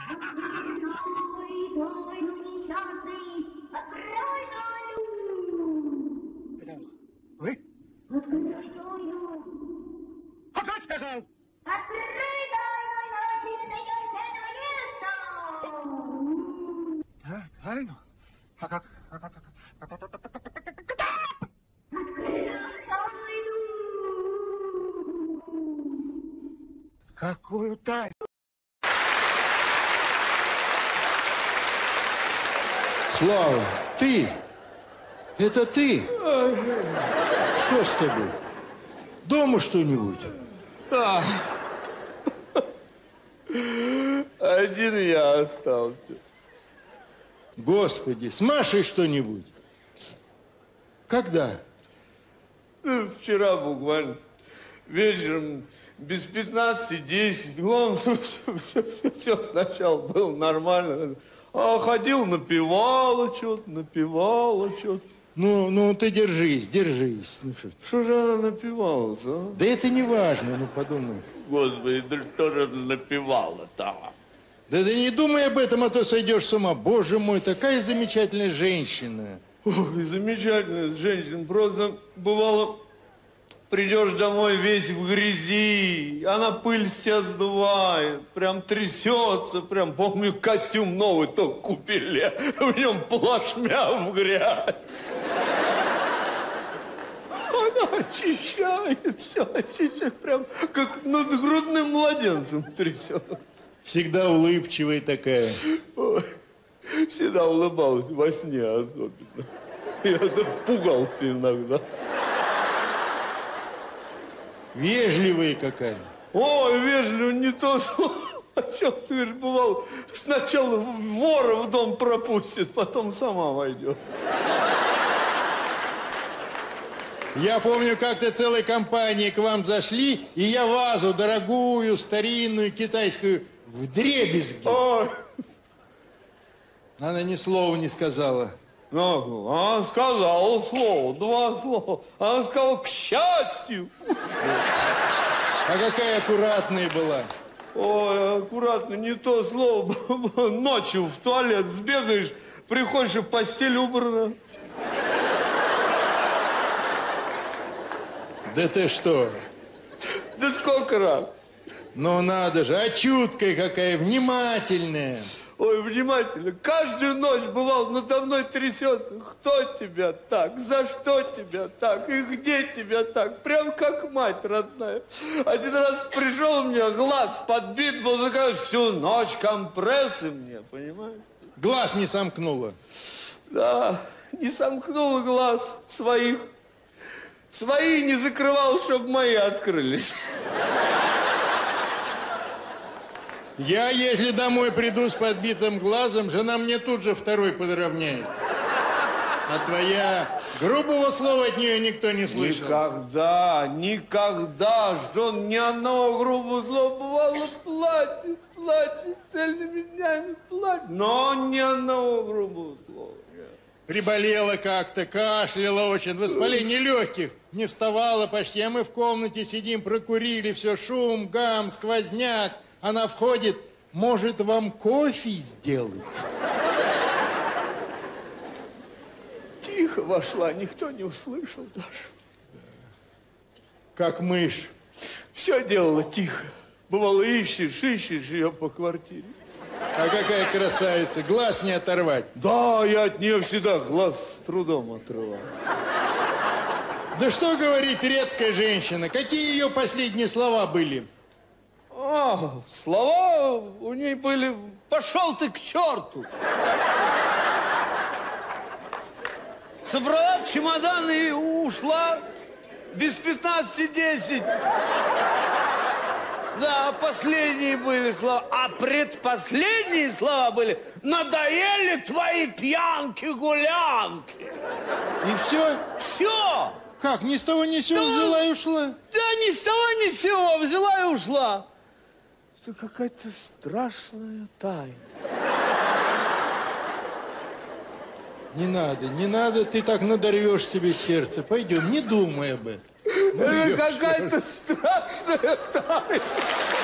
Вы? Открой тайну. Опять сказал! Открой тайну, иначе не дойдешь до этого места. Да, тайну? А как? Открой тайну. Какую тайну? Слава, ты? Это ты? Что с тобой? Дома что-нибудь? Один я остался. Господи, с Машей что-нибудь? Когда? Вчера буквально вечером без 15-10. Главное, все сначала было нормально. А ходил, напевала что-то. Ну, ты держись. Ну, Что же она напевала-то, а? да это не важно, ну подумай. Господи, да что же она напевала-то? Да ты не думай об этом, а то сойдешь с ума. Боже мой, такая замечательная женщина. Ой, замечательная женщина. Просто бывало, придешь домой весь в грязи, она пыль с себя сдувает, прям трясется, прям, помню, костюм новый только купили, в нем плашмя в грязь. Она очищает, все очищает, прям как над грудным младенцем трясется. Всегда улыбчивая такая. Ой, всегда улыбалась, во сне особенно. Я пугался иногда. Вежливая какая. Ой, вежливо, не то слово. О чем ты же бывал? Сначала вора в дом пропустит, потом сама войдет. Я помню, как-то целой компанией к вам зашли, и я вазу дорогую, старинную, китайскую, вдребезги. Ой. Она ни слова не сказала. Ну, она сказала слово, два слова. Она сказала «к счастью». А какая аккуратная была. Ой, аккуратно, не то слово. Ночью в туалет сбегаешь, приходишь, и постель убрана. Да ты что? Да сколько раз? Ну надо же, а чуткая какая, внимательная. Ой, внимательно. Каждую ночь, бывал, надо мной трясется. Кто тебя так? За что тебя так? И где тебя так? Прям как мать родная. Один раз пришел, у меня глаз подбит был, такая всю ночь компрессы мне, понимаешь? Глаз не сомкнула. Да, не сомкнул глаз своих. Свои не закрывал, чтобы мои открылись. Я, если домой приду с подбитым глазом, жена мне тут же второй подровняет. А твоя грубого слова от нее никто не слышал. Никогда, жен ни одного грубого слова, бывало, плачет, цельными днями плачет, но ни одного грубого слова. Приболела как-то, кашляла очень, воспаление легких. Не вставала почти, а мы в комнате сидим, прокурили, все, шум, гам, сквозняк. Она входит, может, вам кофе сделать? Тихо вошла, никто не услышал даже. Как мышь. Все делала тихо. Бывало, ищешь ее по квартире. А какая красавица, глаз не оторвать. Да, я от нее всегда глаз с трудом отрывал. Да что говорить, редкая женщина. Какие ее последние слова были? Слова у ней были «пошел ты к черту». Собрала чемодан и ушла без 15-10. Да, последние были слова. А предпоследние слова были «надоели твои пьянки-гулянки». И все? Все. Как, ни с того ни с сего взяла и ушла? Да, ни с того ни с сего взяла и ушла. Это какая-то страшная тайна. Не надо, ты так надорвешь себе сердце. Пойдем, не думай об этом. Это какая-то страшная тайна.